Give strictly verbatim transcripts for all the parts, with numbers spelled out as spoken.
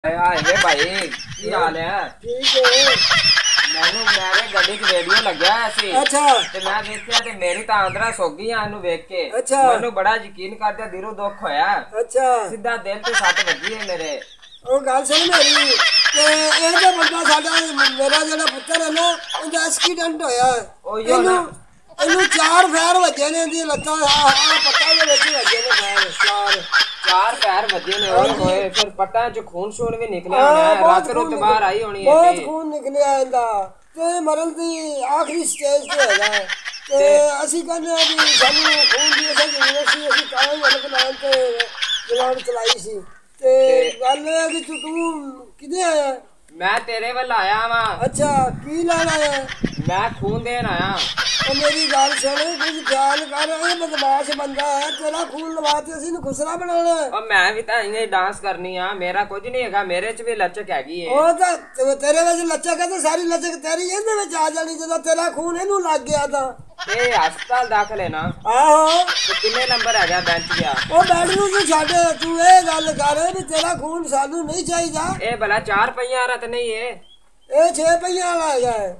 हाय भाई की हाल है? ठीक है। मैनू मेरे गड्डी च रेडियो लग्या सी। अच्छा ते मैं देखया ते मेरी तां अंदरा सोगी आनू देख के। अच्छा मैनू बड़ा यकीन करदे दिलों दुख होया। अच्छा सीधा दिल ते सट वजी है मेरे। ओ गल सुन मेरी ते ए ते बंदा साडा मेरा जेड़ा पुत्तर है ना उनदा एक्सीडेंट होया। ओ यो ना इनू चार फैर वजे ने दी लत्तां आ पट्टा दे विच वजे ने फैर चार चार पैर वजे ने ओए होए फिर पट्टा च खून शून भी निकलिया होना है। रात रोत बाहर आई होनी है। बहुत खून निकलिया इंदा ते मरन दी आखिरी स्टेज ते हैगा ते ਅਸੀਂ ਕਹਿੰਦੇ ਆ ਵੀ ਸਾਨੂੰ ਖੂਨ ਦੀ ਅਸਾਂ ਜ਼ਰੂਰਤ ਸੀ ਅਸੀਂ ਤਾਂ ਹੀ ਹਲਕ ਨਾਲ ਤੇ ਜਵਾਨ ਚਲਾਈ ਸੀ ਤੇ ਗੱਲ ਇਹ ਕਿ ਤੂੰ ਤੂੰ ਕਿੱਥੇ ਆਇਆ? मैं तेरे वाल आया वा। अच्छा की लेन आया? मैं खून देन आया। तो मेरी गल सुन कुछ ख्याल कर ए बदमाश बंदा है तेरा खून लवाते ਅਸੀਂ ਨੂੰ ਖੁਸਰਾ ਬਣਾਉਣਾ और मैं भी ਤਾਂ ਇੰਨੇ डांस करनी आ मेरा कुछ नहीं हैगा मेरे च भी लचक हैगी है। ਉਹ ਤਾਂ ਤੇਰੇ ਵਿੱਚ ਲਚਕ ਹੈ ਤੇ ਸਾਰੀ ਲਚਕ ਤੇਰੀ ਇਹਦੇ ਵਿੱਚ ਆ ਜਾਣੀ ਜਦੋਂ ਤੇਰਾ ਖੂਨ ਇਹਨੂੰ ਲੱਗ ਗਿਆ ਤਾਂ ए हस्पताल दाखल है ना? ਆਹੋ तो कितने नंबर है गया बेंच गया? ਉਹ ਬੈਡ ਨੂੰ ਤੂੰ ਛੱਡ ਤੂੰ ਇਹ ਗੱਲ ਕਰ ਵੀ ਤੇਰਾ ਖੂਨ ਸਾਨੂੰ ਨਹੀਂ ਚਾਹੀਦਾ। ए भला चार पहिया वाला तो नहीं है? ਇਹ ਛੇ ਪਈਆਂ ਵਾਲਾ ਹੈਗਾ ਹੈ।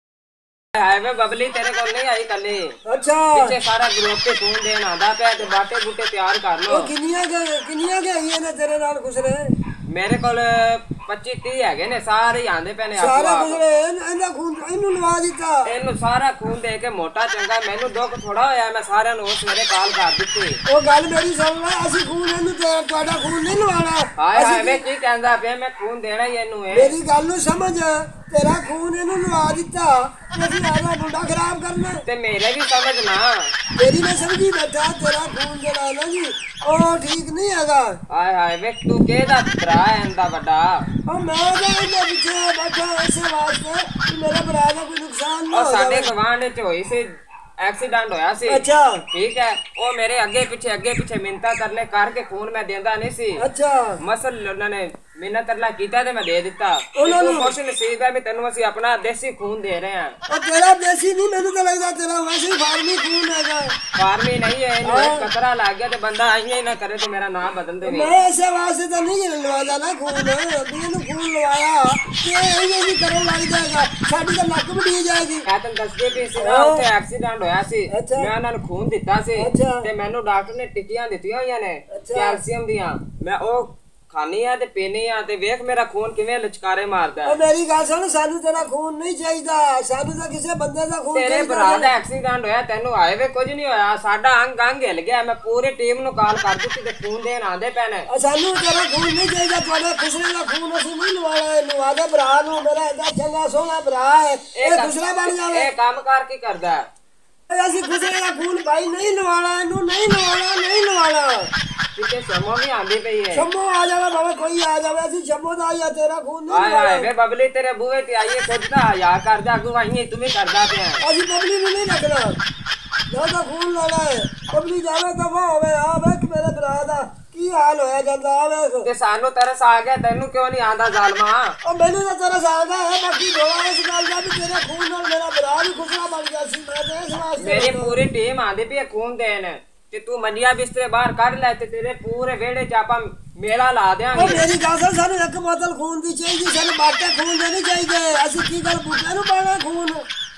हाय वे बबली तेरे को नहीं आई कल? अच्छा पीछे सारा ग्रुप पे खून देन आंदा पे ते बाटे बूटे तैयार कर लो। ਉਹ ਕਿੰਨੀਆਂ ਕੁ- ਕਿੰਨੀਆਂ ਕੇ ਆਈਆਂ ਨੇ ਤੇਰੇ ਨਾਲ ਖੁਸਰੇ? मेरे को पच्चीस तीह है ने सारे ही आंदे पे ने ਸਾਰਾ ਖੁਸਰੇ ਇਹਦਾ ਖੂਨ ਇਹਨੂੰ ਲਵਾ ਦਿੱਤਾ। ਇਹਨੂੰ ਸਾਰਾ ਖੂਨ ਦੇ ਕੇ ਮੋਟਾ ਚੰਗਾ ਮੈਨੂੰ ਦੁੱਖ ਥੋੜਾ ਹੋਇਆ ਮੈਂ ਸਾਰਿਆਂ ਨੂੰ ਸਵੇਰੇ ਕਾਲ ਕਰ ਦਿੱਤੀ। ਉਹ ਗੱਲ ਮੇਰੀ ਸੁਣ ਲੈ ਅਸੀਂ ਖੂਨ ਇਹਨੂੰ ਤੇ ਤੁਹਾਡਾ ਖੂਨ ਨਹੀਂ ਲਵਾਣਾ। ਹਾਏ ਹਾਏ ਵੇ ਕੀ ਕਹਿੰਦਾ ਪਿਆ ਮੈਂ ਖੂਨ ਦੇਣਾ ਹੀ ਇਹਨੂੰ। ਇਹ ਮੇਰੀ ਗੱਲ ਨੂੰ ਸਮਝ ਤੇਰਾ ਖੂਨ ਇਹਨੂੰ ਲਵਾ ਦਿੱਤਾ ਅਸੀਂ ਆਲਾ ਮੁੰਡਾ ਖਰਾਬ ਕਰਨਾ ਤੇ ਮੇਰੇ ਵੀ ਸਮਝ ਨਾ ਮੇਰੀ ਮੈਂ ਸਮਝੀ ਬੈਠਾ ਤੇਰਾ ਖੂਨ ਜਿਹੜਾ ਨਾ ਜੀ ਉਹ ਠੀਕ ਨਹੀਂ ਹੈਗਾ। ਹਾਏ ਹਾਏ ਵੇ ਤੂੰ ਕਿਹਦਾ ਭਰਾ ਹੈ ਇਹਦਾ ਵੱਡਾ? ਉਹ ਮੈਂ ਤਾਂ ਇਹਦੇ ਪਿੱਛੇ ਬੈਠਾ ਇਸੇ ਵਾਸਤੇ ਕਿ ਮੇਰਾ ਭਰਾ ਦਾ ਕੋਈ ਨੁਕਸਾਨ ਨਾ ਉਹ ਹੋ ਸਾਡੇ ਜਾਵੇ। ਗਵਾਂਢ ਚ ਹੋਈ ਸੀ एक्सीडेंट होया सी। अच्छा ठीक है वो मेरे अगे पीछे अगे पीछे मिन्नता तरले करके खून मैं देंदा नहीं सी। अच्छा मसल उन्होंने मिन्नत तरला कीता ते मैं दे दिता। उन्होंने खुश नसीब है मैं तेनू ਅਸੀਂ अपना देसी खून दे रहे हैं। और तेरा देसी नहीं मैंने तो लगता तेरा वैसे ही फार्मी खून हैगा। फार्मी नहीं है इन्हें एक कतरा लग गया ते बंदा आइए ही ना करे तो मेरा नाम बदल दे। मैं ऐसे वास्ते तो नहीं लवाया ना खून मैंने खून लवाया कि ये भी करो लग जाएगा साडी तो नक भी डी जाएगी। मैं तेन दसदे भी सी ना उत्थे एक्सीडेंट ਹੋਇਆ ਸੀ ਮੈਂ ਉਹਨਾਂ ਨੂੰ ਖੂਨ ਦਿੱਤਾ ਸੀ ਤੇ ਮੈਨੂੰ ਡਾਕਟਰ ਨੇ ਟਿੱਕੀਆਂ ਦਿੱਤੀਆਂ ਹੋਈਆਂ ਨੇ ਕੈਲਸ਼ੀਅਮ ਦੀਆਂ ਮੈਂ ਉਹ ਖਾਣੀ ਆ ਤੇ ਪੀਣੀ ਆ ਤੇ ਵੇਖ ਮੇਰਾ ਖੂਨ ਕਿਵੇਂ ਲਚਕਾਰੇ ਮਾਰਦਾ। ਉਹ ਮੇਰੀ ਗੱਲ ਸੁਣ ਸਾਨੂੰ ਤੇਰਾ ਖੂਨ ਨਹੀਂ ਚਾਹੀਦਾ ਸਾਨੂੰ ਤਾਂ ਕਿਸੇ ਬੰਦੇ ਦਾ ਖੂਨ ਤੇਰੇ ਭਰਾ ਦਾ ਐਕਸੀਡੈਂਟ ਹੋਇਆ ਤੈਨੂੰ ਆਏ ਵੇ ਕੁਝ ਨਹੀਂ ਹੋਇਆ ਸਾਡਾ ਅੰਗ ਅੰਗ ਹਿੱਲ ਗਿਆ ਮੈਂ ਪੂਰੀ ਟੀਮ ਨੂੰ ਕਾਲ ਕਰ ਦਿੱਤੀ ਤੇ ਖੂਨ ਦੇਣ ਆਂਦੇ ਪੈਣੇ। ਸਾਨੂੰ ਤੇਰਾ ਖੂਨ ਨਹੀਂ ਚਾਹੀਦਾ ਤੁਹਾਡੇ ਖੁਸਰੇ ਦਾ ਖੂਨ ਅਸੀਂ ਨਹੀਂ ਲਵਾਣਾ ਲਵਾ ਦੇ ਭਰਾ ਨੂੰ ਮੇਰਾ ਐਡਾ ਚੰਗਾ ਸੋਹਣਾ ਭਰਾ ਹੈ ਇਹ ਖੁਸਰਾ ਬਣ ਜਾਵੇ। ਇਹ ਕੰਮ ਕਰ ਕੀ ਕਰਦਾ? ਅਸੀਂ ਖੁਸਰੇ ਦਾ ਖੂਨ ਭਾਈ ਨਹੀਂ ਲਵਾਣਾ ਇਹਨੂੰ ਨਹੀਂ ਲਵਾਣਾ ਨਹੀਂ ਲਵਾਣਾ। ਪਿੱਛੇ ਸ਼ਮੋ ਵੀ ਆਂਦੀ ਪਈ ਹੈ। ਸ਼ਮੋ ਆ ਜਾਵੇ ਭਾਵੇਂ ਕੋਈ ਆ ਜਾਵੇ ਅਸੀਂ ਸ਼ਮੋ ਦਾ ਆਇਆ ਤੇਰਾ ਖੂਨ ਨਹੀਂ ਆਏ ਲਵਾਣਾ। ਆਏ ਵੇ ਬਬਲੀ ਤੇਰੇ ਬੂਹੇ ਤੇ ਆਈਏ ਖੁਦ ਦਾ ਹਯਾ ਕਰਦਾ ਅੱਗੋਂ ਆਈਏ ਤੂੰ ਵੀ ਕਰਦਾ ਪਿਆ। ਅਸੀਂ ਬਬਲੀ ਨੂੰ ਨਹੀਂ ਰੱਖਣਾ ਜਦੋਂ ਖੂਨ ਲੈਣਾ ਹੈ ਬਬਲੀ ਜਾਵੇ ਦਫਾ ਹੋਵੇ ਆ ਵੇਖ ਮੇਰੇ ਭਰਾ ਦਾ ਕੀ ਹਾਲ ਹੋਇਆ ਜਾਂਦਾ ਆ ਵੇਖ। ਤੇ ਸਾਨੂੰ ਤਰਸ ਆ ਗਿਆ ਤੈਨੂੰ ਕਿਉਂ ਨਹੀਂ ਆਂਦਾ ਜ਼ਾਲਮਾ? ਉਹ ਮੈਨੂੰ ਤਾਂ ਤਰਸ ਆ ਗਿਆ ਹੈ ਬਾਕੀ ਦੋਆ ਇਸ ਗੱਲ ਦਾ ਵੀ ਤੇਰੇ ਖੂਨ ਨਾਲ ਮੇਰਾ ਭਰਾ ਵੀ ਖੁਸਰਾ ਬਣ ਗਿਆ ਸੀ ਮੈਂ ਤੇ ਇਸ ਵਾਸਤੇ ਮੇਰੀ ਪੂਰੀ ਟੀਮ ਆਂਦੀ ਪਈ ਖੂਨ ਦੇਣ ਤੇ ਤੂੰ ਮੰਡੀਆਂ ਬਿਸਤਰੇ ਬਾਹਰ ਕੱਢ ਲੈ ਤੇ ਤੇਰੇ ਪੂਰੇ ਵਿਹੜੇ ਚ ਆਪਾਂ ਮੇਲਾ ਲਾ ਦਿਆਂਗੇ। ਉਹ ਮੇਰੀ ਗੱਲ ਸੁਣ ਸਾਨੂੰ ਇੱਕ ਬੋਤਲ ਖੂਨ ਦੀ ਚਾਹੀਦੀ ਸਾਨੂੰ ਬਾਟੇ ਖੂਨ ਦੇ ਨਹੀਂ ਚਾਹੀਦੇ ਅਸੀਂ ਕੀ ਗੱਲ ਬੁੱਢੇ ਨੂੰ ਪਾਣਾ ਖੂਨ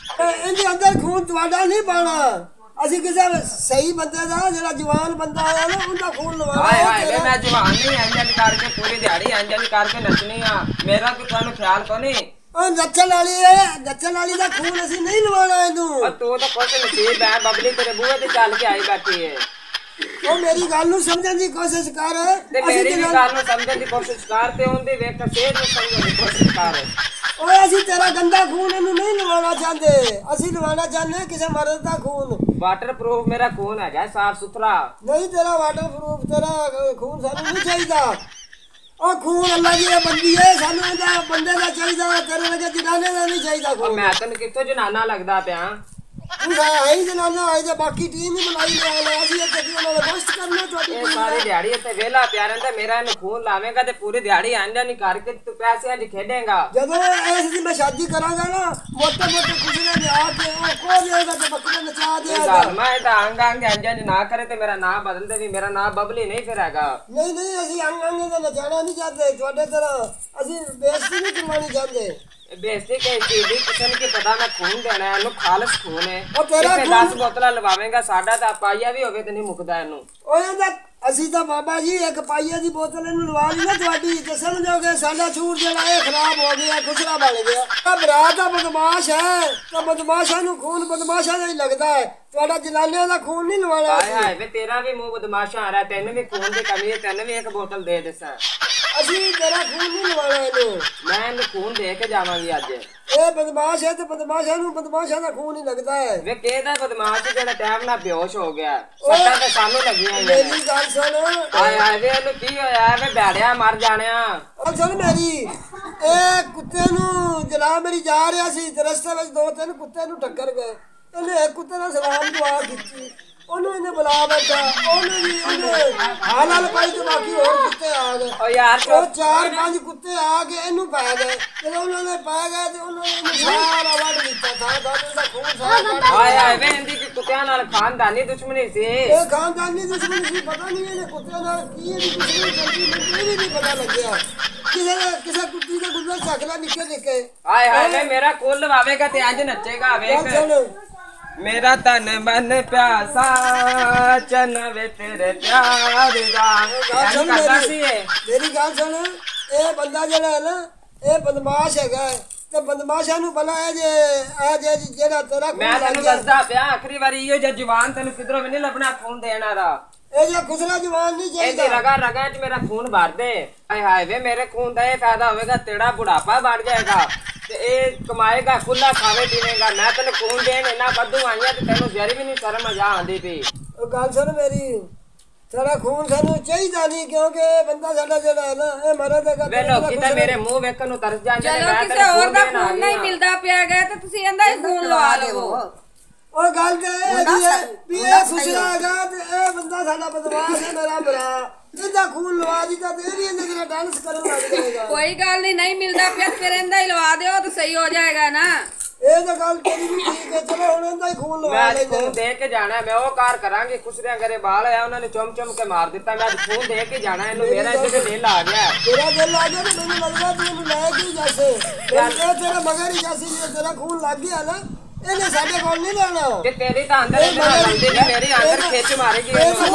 ਇਹਦੇ ਅੰਦਰ ਖੂਨ ਤੁਹਾਡਾ ਨਹੀਂ ਪਾਣਾ ਅਸੀਂ ਕਿਸੇ ਸਹੀ ਬੰਦੇ ਦਾ ਜਿਹੜਾ ਜਵਾਨ ਬੰਦਾ ਆਇਆ ਨਾ ਉਹਦਾ ਖੂਨ ਲਵਾਣਾ। ਹਾਏ ਹਾਏ ਮੈਂ ਜਵਾਨ ਨਹੀਂ ਇੰਜਨ ਕਰਕੇ ਪੂਰੀ ਦਿਹਾੜੀ ਇੰਜਨ ਕਰਕੇ ਨੱਚਣੀ ਆ ਮੇਰਾ ਕੋਈ ਤੁਹਾਨੂੰ ਖਿਆਲ ਕੋ ਨਹੀਂ। ਉਹ ਨੱਚਣ ਵਾਲੀ ਹੈ ਨੱਚਣ ਵਾਲੀ ਦਾ ਖੂਨ ਅਸੀਂ ਨਹੀਂ ਲਵਾਣਾ ਇਹਨੂੰ। ਤੂੰ ਤਾਂ ਕੁਛ ਨਸੀਬ ਹੈ ਬਬਲੀ ਤੇਰੇ ਬੂਹੇ ਤੇ ਚੱਲ ਕੇ ਆਈ ਬੈਠੀ ਹੈ। ਉਹ ਮੇਰੀ ਗੱਲ ਨੂੰ ਸਮਝਣ ਦੀ ਕੋਸ਼ਿਸ਼ ਕਰ ਤੇ ਮੇਰੀ ਵੀ ਗੱਲ ਨੂੰ ਸਮਝਣ ਦੀ ਕੋਸ਼ਿਸ਼ ਕਰ ਤੇ ਉਹਦੀ ਵੇਖ ਕੇ ਸੇਧ ਨੂੰ ਸਮਝਣ ਦੀ ਕੋਸ਼ਿਸ਼ ਕਰ। ਓਏ ਅਸੀਂ ਤੇਰਾ ਗੰਦਾ ਖੂਨ ਇਹਨੂੰ ਨਹੀਂ ਲਵਾਉਣਾ ਚਾਹੁੰਦੇ ਅਸੀਂ ਲਵਾਉਣਾ ਚਾਹੁੰਦੇ ਕਿਸੇ ਮਰਦ ਦਾ ਖੂਨ। ਵਾਟਰ ਪ੍ਰੂਫ ਮੇਰਾ ਖੂਨ ਹੈਗਾ ਸਾਫ ਸੁਥਰਾ। ਨਹੀਂ ਤੇਰਾ ਵਾਟਰ ਪ੍ਰੂਫ ਤੇਰਾ ਖੂਨ ਸਾਨੂੰ ਨਹੀਂ ਚਾਹੀਦਾ। ਉਹ ਖੂਨ ਅੱਲਾ ਦੀ ਬੰਦੀ ਹੈ ਸਾਨੂੰ ਇਹਦਾ ਬੰਦੇ ਦਾ ਚਾਹੀਦਾ ਤੇਰੇ ਵਰਗੇ ਜਨਾਨੇ ਦਾ ਨਹੀਂ ਚਾਹੀਦਾ ਖੂਨ। ਮੈਂ ਤੈਨੂੰ ਕਿੱਥੋਂ ਜਨਾਨਾ ਲੱਗਦਾ ਪਿਆ? ਤੂੰ ਆਇਆ ਹੀ ਜਨਾਨਾ ਆਏ ਤੇ ਬਾਕੀ ਟੀਮ ਹੀ ਬਣਾਈ ਲਿਆ ਅਸੀਂ ਇੱਥੇ ਕੀ ਉਹਨਾਂ ਦਾ ਗੋਸ਼ਟ ਕਰਨਾ ਤੁਹਾਡੀ ਇਹ ਸਾਰੀ ਦਿਹਾੜੀ ਇੱਥੇ ਵੇਲਾ ਪਿਆ ਰਹਿੰਦਾ ਮੇਰਾ ਇਹਨੂੰ ਖੂਨ ਲਾਵੇਂਗਾ ਤੇ ਪੂਰੀ ਦਿਹਾੜੀ ਆਂਡਾ ਨਹੀਂ ਕਰਕੇ ਤੂੰ ਪੈਸੇ ਅੱਜ ਖੇਡੇਗਾ ਜਦੋਂ ਐਸ ਦੀ ਮੈਂ ਸ਼ਾਦੀ ਕਰਾਂਗਾ ਨਾ ਮੋਟੇ ਮੋਟੇ ਖੁਸ਼ੀਆਂ ਦੇ ਆ ਕੇ ਉਹ ਕੋ ਦੇਗਾ ਤੇ ਬੱਕਰੇ ਨਚਾ ਦੇਗਾ ਮੈਂ ਤਾਂ ਅੰਗ ਅੰਗ ਅੰਜਾ ਨਾ ਕਰੇ ਤੇ ਮੇਰਾ ਨਾਮ ਬਦਲ ਦੇ ਵੀ ਮੇਰਾ ਨਾਮ ਬਬਲੀ ਨਹੀਂ ਫਿਰ ਹੈਗਾ ਨਹੀਂ ਨਹੀਂ ਅਸੀਂ ਅੰਗ ਅੰਗ ਦੇ ਨਚਾਣਾ ਨਹੀਂ ਚਾਹਤੇ ਤੁਹਾਡੇ ਤਰ੍ਹਾਂ ਅਸੀਂ ਬੇਇੱਜ਼ਤੀ ਨਹੀਂ ਕਰਵਾਉਣੀ ਚਾਹते बेइज्जती कैसी दी किसी की पता मैं खून देना है ਇਹਨੂੰ ਖਾਲਸ खून है ਉਹ ਤੇਰਾ ਦਸ ਬੋਤਲਾਂ ਲਵਾਵੇਂਗਾ ਸਾਡਾ ਤਾਂ ਪਾਈਆ ਵੀ ਹੋਵੇ ਤੇ ਨਹੀਂ ਮੁੱਕਦਾ ਇਹਨੂੰ ਓਏ ਦਾ ਅਸੀਂ ਤਾਂ ਬਾਬਾ ਜੀ ਇੱਕ ਪਾਈਆ ਦੀ ਬੋਤਲ ਇਹਨੂੰ ਲਵਾ ਲਈ ਨਾ ਤੁਹਾਡੀ ਤੇ ਸਮਝੋਗੇ ਸਾਡਾ ਛੂਟ ਜਿਹੜਾ ਇਹ ਖਰਾਬ ਹੋ ਗਿਆ ਖੁਸਰਾ ਬਣ ਗਿਆ ਆ ਬਰਾਤ ਦਾ ਬਦਮਾਸ਼ ਹੈ ਤਾਂ ਬਦਮਾਸ਼ਾਂ ਨੂੰ ਖੂਨ ਬਦਮਾਸ਼ਾਂ ਦਾ ਹੀ ਲੱਗਦਾ ਹੈ ਤੁਹਾਡਾ ਜਨਾਨਿਆਂ ਦਾ ਖੂਨ ਨਹੀਂ ਲਵਾਣਾ ਹਾਏ ਹਾਏ ਵੇ ਤੇਰਾ ਵੀ ਮੂੰਹ ਬਦਮਾਸ਼ਾਂ ਆ ਰਿਹਾ ਤੈਨੂੰ ਵੀ ਖੂਨ ਦੀ ਕਮੀ ਹੈ ਤੈਨੂੰ ਵੀ ਇੱਕ ਬੋਤਲ ਦੇ ਦੇਸਾਂ ਅਸੀਂ ਤੇਰਾ ਖੂਨ ਨਹੀਂ ਲਵਾਣਾ ਇਹਨੂੰ ਮੈਂ ਇਹਨੂੰ ਖੂਨ ਦੇ ਕੇ ਜਾਵਾਂਗੀ ਅੱਜ ਇਹ ਬਦਮਾਸ਼ ਹੈ ਤੇ ਬਦਮਾਸ਼ਾਂ ਨੂੰ ਬਦਮਾਸ਼ਾਂ ਦਾ ਖੂਨ ਹੀ ਲੱਗਦਾ ਹੈ ਵੇ ਕਿਹਦਾ ਬਦਮਾਸ਼ ਜਿਹੜਾ ਟਾਈਮ ਨਾਲ ਬੇਹੋਸ਼ ਹੋ ਗਿਆ ਸੱਟਾਂ ਤੇ ਸਾਨੂੰ ਲੱਗੀਆਂ ਮੇਰੀ ਗੱਲ ਸੁਣ ਹਾਏ ਹਾਏ ਵੇ ਇਹਨੂੰ ਕੀ ਹੋਇਆ ਵੇ ਬੈੜਿਆ ਮਰ ਜਾਣਿਆ ਉਹ ਸੁਣ ਮੇਰੀ ਇਹ ਕੁੱਤੇ ਨੂੰ ਜਨਾਬ ਮੇਰੀ ਜਾ ਰਿਹਾ ਸੀ ਤੇ ਰਸਤੇ ਵਿੱਚ ਦੋ ਤਿੰਨ ਕੁੱਤੇ ਨੂੰ ਟੱਕਰ ਗਏ ਇਹਨੇ ਇੱਕ ਕੁੱਤੇ ਨਾਲ ਸਲਾਮ ਦੁਆ ਕੀਤੀ ਉਹਨੂੰ ਇਹਨੇ ਬੁਲਾ ਬੈਠਾ ਉਹਨੂੰ ਵੀ ਉਹਨੇ ਹਾਲ ਹਾਲ ਪਾਈ ਤੇ ਬਾਕੀ ਹੋਰ ਕੁੱਤੇ ਆ ਗਏ ਓ ਯਾਰ ਉਹ ਚਾਰ ਪੰਜ ਕੁੱਤੇ ਆ ਕੇ ਇਹਨੂੰ ਪੈ ਗਏ ਜਦੋਂ ਉਹਨਾਂ ਨੇ ਪੈ ਗਏ ਤੇ ਉਹਨਾਂ ਨੇ ਸਾਰਾ ਵੱਢ ਦਿੱਤਾ ਥਾਂ ਥਾਂ ਦਾ ਖੂਨ ਸਾਰਾ ਹਾਏ ਹਾਏ ਵੇ ਇਹਦੀ ਕੀ ਕੁੱਤਿਆਂ ਨਾਲ ਖਾਨਦਾਨੀ ਦੁਸ਼ਮਣੀ ਸੀ ਇਹ ਖਾਨਦਾਨੀ ਦੁਸ਼ਮਣੀ ਸੀ ਪਤਾ ਨਹੀਂ ਇਹਨੇ ਕੁੱਤਿਆਂ ਨਾਲ ਕੀ ਇਹਦੀ ਦੁਸ਼ਮਣੀ ਚੱਲਦੀ ਮੈਨੂੰ ਵੀ ਨਹੀਂ ਪਤਾ ਲੱਗਿਆ ਕਿਸੇ ਕਿਸੇ ਕੁੱਤੀ ਦਾ ਗੁੱਜ਼ਰ ਸਕਦਾ ਨਿੱਕੇ ਨਿੱਕੇ ਹਾਏ ਹਾਏ ਵੇ ਮੇਰਾ ਕੋਲ ਲਵਾਵੇਗਾ ਤੇ ਅੱਜ ਨੱਚੇਗਾ ਵੇਖ मेरा तन मन प्यासा चन वे तेरे प्यार दा करदा सी मेरी गल सुन ए बंदा जेड़ा है ना ए बदमाश हैगा ते बदमाशां नु भला है जे आ जे जेड़ा तेरा मैं तन्नू दसदा पिया आखिरी बारी इयो जे जवान तन्नू किधरों भी नहीं लभना खून देण वाला ए जे खुसरा जवान नहीं चाहिदा ए रगा रगा च मेरा खून भर दे हाय हाय वे मेरे खून दा ये फायदा होवेगा तेरा बुढ़ापा बढ़ जाएगा कमाएगा खुला खावे पीवेगा मैं तेन खून देन इना बदू आईया ते तेन जरी भी नहीं शर्म मजा आंदी पी गल सुन मेरी तेरा खून सानू चाहिदा नहीं क्योंकि बंदा साडा जेड़ा है ना ए मरे ते वे लोकी ते मेरे मुंह वेखन नु तरस जांदे ने मैं किसे और दा खून नहीं मिलदा पिया गया ते तुसी एंदा ही खून लवा लवो और गल ते ए भी ए खुशरा गा ते ए बंदा साडा बदमाश है मेरा भरा इदा खून लवा दीता ते भी इंदे जरा डांस करन लग जाएगा कोई गल नहीं नहीं मिलदा पिया फिर इंदा ही लवा दियो तो सही हो जाएगा ना ए तो गल तेरी भी ठीक है चलो हुन इंदा ही खून लवा ले मैं खून दे के जाना मैं वो कार करांगी खुसरियां करे बाल है उन्होंने चुम चुम के मार दिता मैं खून दे के जाना इनु मेरा इधर दिल आ गया तेरा दिल आ गया तो मैंने लगदा तू इनु ले के जैसे मैं तेरा मगर ही जैसे तेरा खून लग गया ना ਇਹਨੇ ਸਾਡੇ ਕੋਲ ਨਹੀਂ ਲੈਣਾ ਕਿ ਤੇਰੀ ਤਾਂ ਅੰਦਰ ਲੱਗਦੀ ਨਹੀਂ ਮੇਰੀ ਅੰਦਰ ਖਿੱਚ ਮਾਰੇਗੀ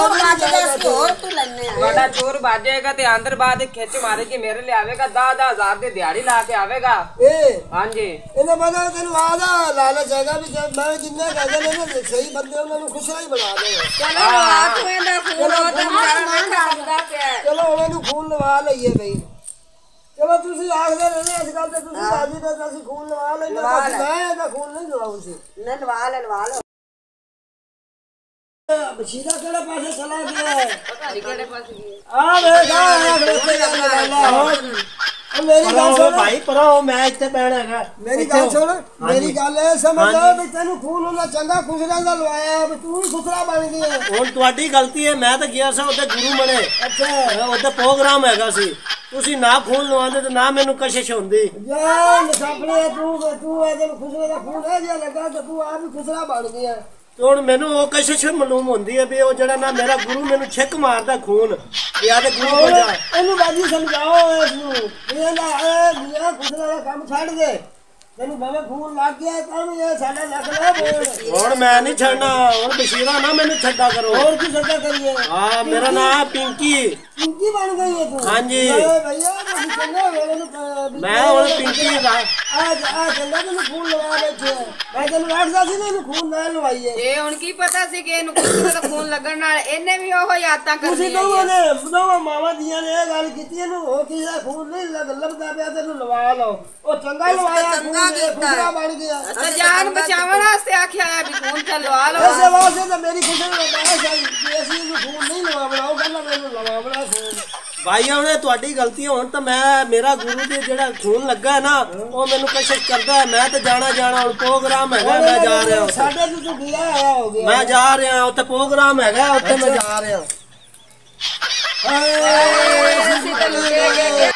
ਵੱਡਾ ਚੋਰ ਬਾਜੇਗਾ ਤੇ ਅੰਦਰ ਬਾਅਦ ਖਿੱਚ ਮਾਰੇਗੀ ਮੇਰੇ ਲਈ ਆਵੇਗਾ ਦਸ ਦਸ ਹਜ਼ਾਰ ਦੀ ਦਿਹਾੜੀ ਲਾ ਕੇ ਆਵੇਗਾ ਇਹ ਹਾਂਜੀ ਇਹਨੇ ਮਤਲਬ ਤੈਨੂੰ ਆਦਾ ਲਾਲਚ ਹੈਗਾ ਵੀ ਜਦ ਮੈਂ ਜਿੰਨੇ ਕਹਿੰਦੇ ਨੇ ਨਾ ਸਹੀ ਬੰਦੇ ਉਹਨਾਂ ਨੂੰ ਖੁਸ਼ਰਾ ਹੀ ਬਣਾ ਦੇ ਚਲੋ ਲਵਾ ਤੂੰ ਇਹਦਾ ਖੂਨ ਉਹ ਤਾਂ ਮਾਰਾ ਖਾਂਦਾ ਪਿਆ ਚਲੋ ਉਹਨਾਂ ਨੂੰ ਖੂਨ ਲਵਾ ਲਈਏ ਬਈ ਚਲੋ ਤੁਸੀਂ ਆਖਦੇ ਰਹਿੰਦੇ ਇਸ ਗੱਲ ਤੇ ਤੁਸੀਂ ਰਾਜੀ ਨੇ ਅਸੀਂ ਖੂਨ ਲਵਾ ਲੈਣਾ ਮੈਂ ਇਹਦਾ ਖੂਨ ਨਹੀਂ ਲਵਾਉਂ ਸੀ ਨਾ ਲਵਾ ਲੈ ਲਵਾ ਲਓ ਬਸ਼ੀਰਾ ਕਿਹੜੇ ਪਾਸੇ ਚਲਾ ਗਿਆ ਹੈ ਪਤਾ ਨਹੀਂ ਕਿਹੜੇ ਪਾਸੇ ਗਿਆ ਆ ਵੇਖ ਆ ਖੜੋਤੇ ਜਾਂਦਾ ਹੋਰ ਮੇਰੀ ਗੱਲ ਸੁਣ ਭਾਈ ਪਰੋ ਮੈਂ ਇੱਥੇ ਬੈਣਾ ਹੈਗਾ ਮੇਰੀ ਗੱਲ ਸੁਣ ਮੇਰੀ ਗੱਲ ਇਹ ਸਮਝ ਆ ਵੀ ਤੈਨੂੰ ਖੂਨ ਉਹਨਾਂ ਚੰਗਾ ਖੁਸਰਾ ਦਾ ਲਵਾਇਆ ਵੀ ਤੂੰ ਵੀ ਖੁਸਰਾ ਬਣ ਗਿਆ ਹੁਣ ਤੁਹਾਡੀ ਗਲਤੀ ਹੈ ਮੈਂ ਤਾਂ ਗਿਆ ਸੀ ਉਹਦੇ ਗੁਰੂ ਮਣੇ ਅੱਛਾ ਉਹਦਾ ਪ੍ਰੋਗਰਾਮ ਹੈਗਾ ਸੀ ਤੁਸੀਂ ਨਾ ਖੂਨ ਲਵਾਉਂਦੇ ਤੇ ਨਾ ਮੈਨੂੰ ਕਸ਼ਿਸ਼ ਹੁੰਦੀ ਯਾਰ ਨਸਾਪੜੇ ਤੂੰ ਤੂੰ ਇਹਦੇ ਖੁਸਰੇ ਦਾ ਖੂਨ ਹੈ ਜਿਹਾ ਲੱਗਾ ਤੇ ਤੂੰ ਆਪ ਹੀ ਖੁਸਰਾ ਬਣ ਗਿਆ ਤੇ ਹੁਣ ਮੈਨੂੰ ਉਹ ਕਸ਼ਿਸ਼ ਮਾਲੂਮ ਹੁੰਦੀ ਹੈ ਵੀ ਉਹ ਜਿਹੜਾ ਨਾ ਮੇਰਾ ਗੁਰੂ ਮੈਨੂੰ ਛਿੱਕ ਮਾਰਦਾ ਖੂਨ ਵੀ ਆਦੇ ਗੁਰੂ ਕੋਲ ਜਾ ਇਹਨੂੰ ਬਾਜੀ ਸਮਝਾਓ ਇਸ ਨੂੰ ਇਹ ਨਾ ਇਹ ਮੀਆਂ ਖੁਸਰਾ ਦਾ ਕੰਮ ਛੱਡ ਦੇ ਤੈਨੂੰ ਬਾਬਾ ਖੂਨ ਲੱਗ ਗਿਆ ਤਾਂ ਵੀ ਇਹ ਸਾਡਾ ਲੱਗ ਲੈ ਬੋਲ ਹੁਣ ਮੈਂ ਨਹੀਂ ਛੱਡਣਾ ਹੁਣ ਬਸ਼ੀਰਾ ਨਾ ਮੈਨੂੰ ਛੱਡਾ ਕਰੋ ਹੋਰ ਕੀ ਛੱਡਾ ਕਰੀਏ ਹਾਂ ਮੇਰਾ ਨਾਮ ਪਿੰਕੀ ਪਿੰਕੀ ਬਣ ਗਈ ਹੈ ਤੂੰ ਹਾਂਜੀ ਭਈਆ ਤੁਸੀਂ ਚੰਗੇ ਵੇਲੇ ਨੂੰ ਮੈਂ ਹੁਣ ਪਿੰਕੀ ਦਾ ਅੱਜ ਆ ਚੱਲੇ ਤੈਨੂੰ ਖੂਨ ਲਵਾ ਬੈਠੇ ਮੈਂ ਤੈਨੂੰ ਆਖਦਾ ਸੀ ਨਾ ਇਹਨੂੰ ਖੂਨ ਨਾ ਲਵਾਈਏ ਇਹ ਹੁਣ ਕੀ ਪਤਾ ਸੀ ਕਿ ਇਹਨੂੰ ਕਿਸੇ ਦਾ ਖੂਨ ਲੱਗਣ ਨਾਲ ਇਹਨੇ ਵੀ ਉਹ ਯਾਦਾਂ ਤੁਸੀਂ ਕਰਨੀਆਂ ਦੋਵਾਂ ਨੇ ਦੋਵਾਂ ਮਾਵਾਂ ਦੀਆਂ ਨੇ ਇਹ ਗੱਲ ਕੀਤੀ ਇਹਨੂੰ ਹੋ ਕਿਸੇ ਦਾ ਖੂਨ ਨਹੀਂ ਲੱਗ ਲੱਭਦਾ ਪਿਆ ਤੈਨੂੰ ਲਵਾ ਲਓ ਉਹ ਚੰਗਾ ਲਵਾਇਆ ਖੁਸਰਾ ਬਣ ਗਿਆ ਅੱਛਾ ਜਾਨ ਬਚਾਉਣ ਵਾਸਤੇ ਆਖਿਆ ਆ ਵੀ ਖੂਨ ਚੱਲ ਲਵਾ ਲਓ ਐਸੇ ਵਾਸਤੇ ਤਾਂ ਮੇਰੀ ਖੁਸ਼ੀ ਦਾ ਬਾਤ ਹੈ ਕਿ ਅਸੀਂ ਇਹਨੂੰ ਖੂਨ ਨਹੀਂ ਲਵਾਉਣਾ ਉਹ ਕਹਿੰਦਾ ਮੈਨੂੰ ਲਵਾਉਣਾ ਖੂਨ ਭਾਈ ਉਹਨੇ ਤੁਹਾਡੀ ਗਲਤੀ ਹੋਣ ਤਾਂ ਮੈਂ ਮੇਰਾ ਗੁਰੂ ਦੇ ਜਿਹੜਾ ਖੂਨ ਲੱਗਾ ਨਾ ਉਹ ਮੈਨੂੰ ਕਸ਼ਿਸ਼ ਕਰਦਾ ਹੈ ਮੈਂ ਤਾਂ ਜਾਣਾ ਜਾਣਾ ਹੁਣ ਪ੍ਰੋਗਰਾਮ ਹੈਗਾ ਮੈਂ ਜਾ ਰਿਹਾ ਸਾਡੇ ਤੋਂ ਤੂੰ ਗਿਆ ਆਇਆ ਹੋ ਗਿਆ ਮੈਂ ਜਾ ਰਿਹਾ ਉੱਥੇ ਪ੍ਰੋਗਰਾਮ ਹੈਗਾ ਉੱਥੇ ਮੈਂ ਜਾ ਰਿਹਾ ਅਸੀਂ ਤਾਂ ਲੁੱਟੇ ਗਏ